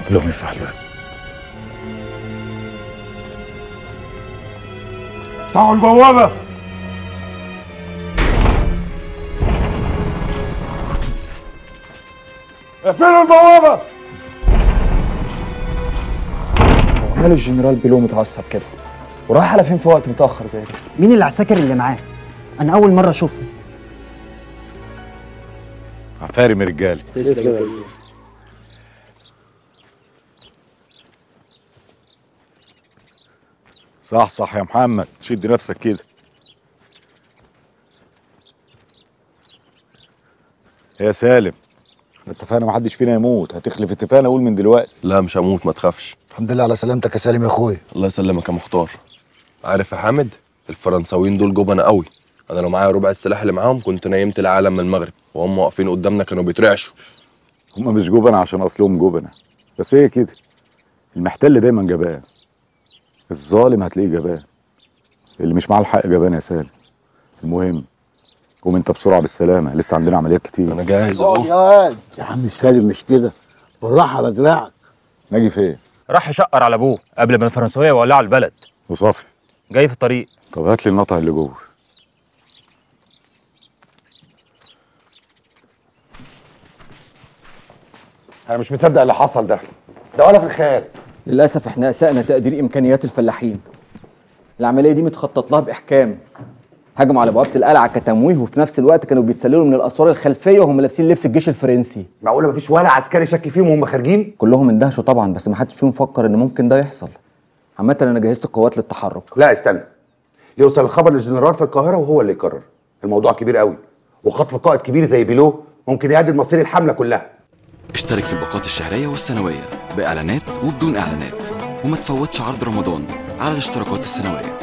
لهم يفتح الباب. افتحوا البوابة. اقفلوا البوابة. ماله الجنرال بيلو متعصب كده؟ ورايح على فين في وقت متأخر زي ده؟ مين العساكر اللي معاه؟ أنا أول مرة أشوفه. عفاري من رجالي. صح صح يا محمد، شد نفسك كده. يا سالم، اتفقنا محدش فينا يموت، هتخلف اتفاقنا اقول من دلوقتي. لا مش هموت، ما تخافش. الحمد لله على سلامتك يا سالم يا اخويا. الله يسلمك يا مختار. عارف يا حامد، الفرنساويين دول جبنة قوي. انا لو معايا ربع السلاح اللي معاهم كنت نيمت العالم من المغرب، وهم واقفين قدامنا كانوا بيترعشوا. هم مش جبنة عشان اصلهم جبنة، بس هي كده. المحتل دايما جبان، الظالم هتلاقيه جبان، اللي مش معاه الحق جبان يا سالم. المهم قوم انت بسرعه بالسلامه، لسه عندنا عمليات كتير. انا جاهز اهو. يا عم سالم مش كده، بالراحه على دراعك. ناجي فين؟ راح يشقر على ابوه قبل ما الفرنساويه يولعوا البلد. وصافي جاي في الطريق. طب هات لي النطع اللي جوه. انا مش مصدق اللي حصل ده ولا في الخيال. للأسف احنا أسأنا تقدير إمكانيات الفلاحين. العملية دي متخطط لها بإحكام. هجموا على بوابة القلعة كتمويه، وفي نفس الوقت كانوا بيتسللوا من الأسوار الخلفية وهم لابسين لبس الجيش الفرنسي. معقوله مفيش ولا عسكري شك فيهم وهم خارجين؟ كلهم اندهشوا طبعا، بس ما حدش فيهم فكر إن ممكن ده يحصل. عامة أنا جهزت القوات للتحرك. لا استنى، يوصل الخبر للجنرال في القاهره وهو اللي يقرر. الموضوع كبير قوي، وخطف قائد كبير زي بيلو ممكن يهدد مصير الحمله كلها. اشترك في الباقات الشهرية والسنوية بإعلانات وبدون إعلانات، وما تفوتش عرض رمضان على الاشتراكات السنوية.